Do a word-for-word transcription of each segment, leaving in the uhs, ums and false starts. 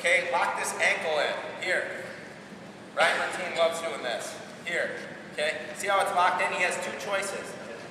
Okay, lock this ankle in. Here. Ryan Martin loves doing this. Here. Okay, see how it's locked in? He has two choices.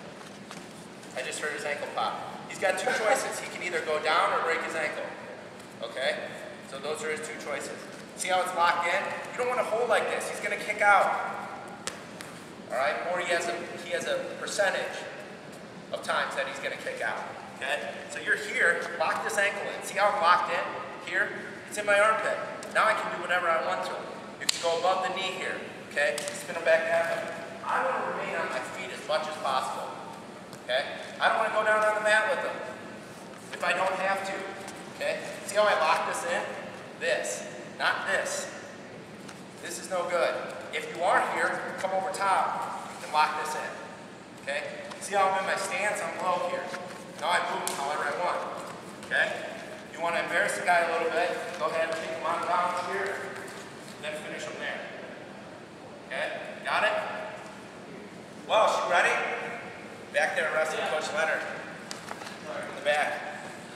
I just heard his ankle pop. He's got two choices. He can either go down or break his ankle. Okay, so those are his two choices. See how it's locked in? You don't want to hold like this. He's going to kick out. All right, or he has a he has a percentage of times that he's going to kick out. Okay, so you're here. Lock this ankle in. See how I'm locked in? Here, it's in my armpit. Now I can do whatever I want to. You can go above the knee here. Okay, spin them back down. I want to remain on my feet as much as possible. Okay, I don't want to go down on the mat with them if I don't have to. Okay, see how I lock this in? This, not this. This is no good. If you are here, come over top and lock this in. Okay, see how I'm in my stance? I'm low here. Now I move however I want. Okay, if you want to embarrass the guy a little bit, go ahead and take him on down here, then finish him there. Okay, got it? Welsh, you ready? Back there, wrestling Coach Leonard. In the back.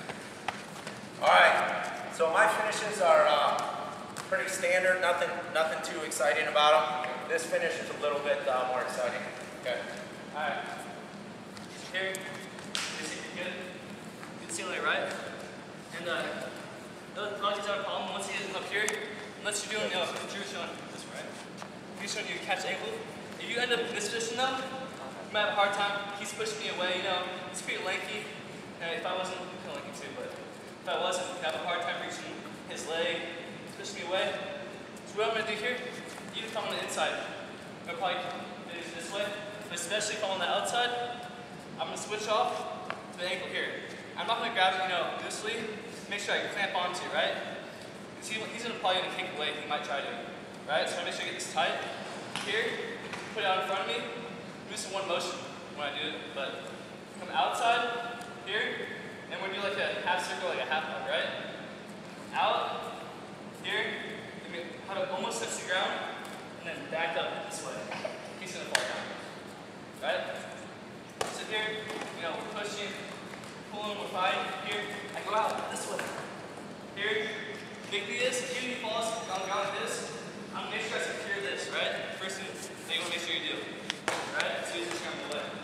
All right, so my finishes are uh, pretty standard, nothing nothing too exciting about them. This finish is a little bit uh, more exciting. Okay. All right. Here, you see good? Good ceiling, right? And uh, as long as you don't have a problem, once you get up here, unless you're doing, you know, Drew's showing this, right? He's showing you catch ankle. If you end up in this position though, you might have a hard time. He's pushing me away, you know. He's pretty lanky. And if I wasn't, I'm kind of lanky too, but if I wasn't, I'd have a hard time reaching his leg. He's pushing me away. So what I'm going to do here, even if I'm on the inside, I'm going to probably do this this way. But especially if I'm on the outside, I'm going to switch off to the ankle here. I'm not going to grab it, you know, loosely. Make sure I clamp onto, right? Because he, he's gonna probably going to kick away. He might try to, right? So I make sure I get this tight. Here, put it out in front of me. Do this in one motion when I do it. But come outside, here, and we're gonna do like a half circle, like a half bug, right? Out, here, and we how to almost touch the ground, and then back up this way. He's gonna fall down, right? So here, you know, we're pushing, pulling, we're fighting. Here, I go out this way. Here, big thing is, even if he falls on the ground like this, I'm gonna make sure I secure this, right? First thing that you wanna make sure you do, right? So you just grab the leg.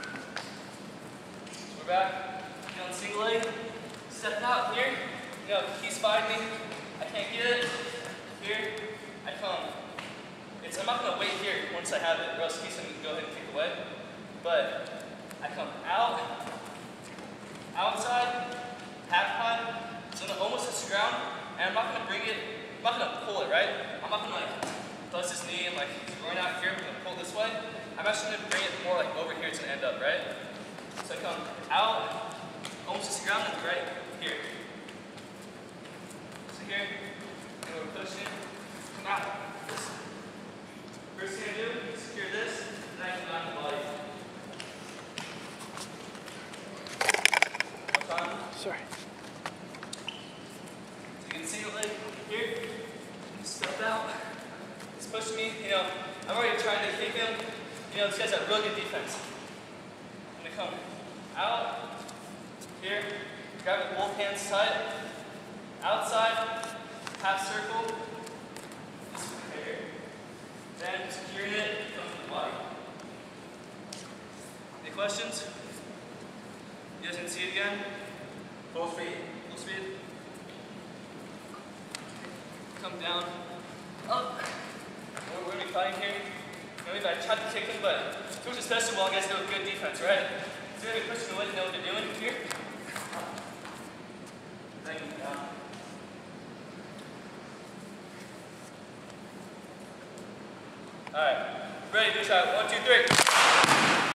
So we're back. On single leg, step out here. You know, he's fighting me. I can't get it. Here, I come. It's, I'm not gonna wait here once I have it, or else he's gonna go ahead and kick away. But I come out, outside, half pad. So I'm gonna almost touch the ground, and I'm not gonna bring it. I'm not gonna pull it, right? I'm not gonna like bust his knee and like going out here. I'm gonna pull this way. I'm actually gonna bring it more like over here to end up, right? So I come out. Almost to the ground and right here. So here, and we're pushing, come out. First thing I do, secure this, and I come down the body. One time. Sorry. So you can see it like here, step out. He's pushing me, you know, I'm already trying to kick him. You know, this guy's got real good defense. I'm gonna come out. Here, grab it both hands tight. Outside, half circle. Here. Then securing it, come to the body. Any questions? You guys can see it again? Full speed. Full speed. Come down. Up. We're, we're gonna be fighting here. Maybe I tried to kick him, but George especially well, guys do a good defense, right? So you're gonna be pushing away to know what they're doing here. All right, ready to try one, two, three.